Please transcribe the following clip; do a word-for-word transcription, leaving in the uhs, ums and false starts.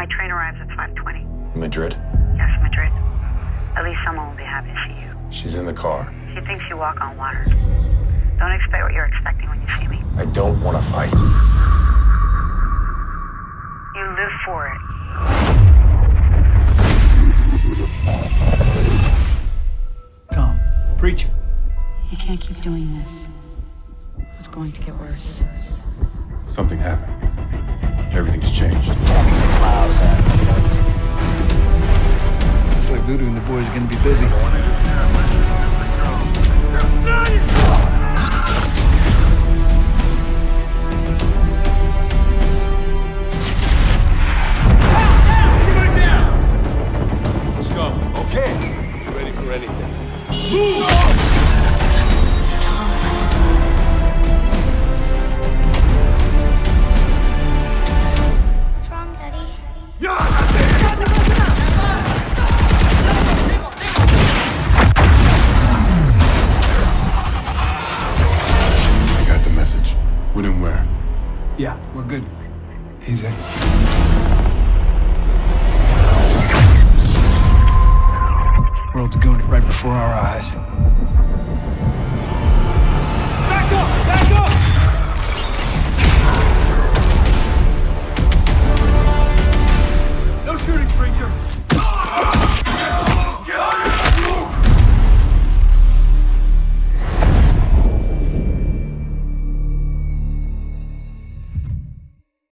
My train arrives at five twenty. In Madrid? Yes, Madrid. At least someone will be happy to see you. She's in the car. She thinks you walk on water. Don't expect what you're expecting when you see me. I don't want to fight. You live for it. Tom, preacher. You can't keep doing this. It's going to get worse. Something happened. Everything's changed. Looks like Voodoo and the boys are gonna be busy. Let's go. Okay. Ready for anything. Tom. What's wrong, Daddy? I got the message. When and where? Yeah, we're good. He's in. World's going right before our eyes. Back up! Back up! No shooting, preacher.